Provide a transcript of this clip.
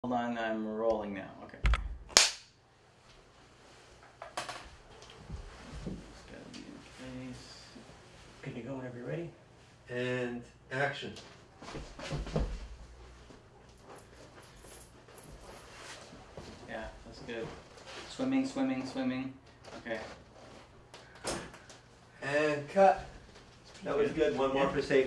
Hold on, I'm rolling now. Okay. It's gotta be in place. Good to go whenever you're ready. And action. Yeah, that's good. Swimming, swimming, swimming. Okay. And cut. That was good. One more for safety.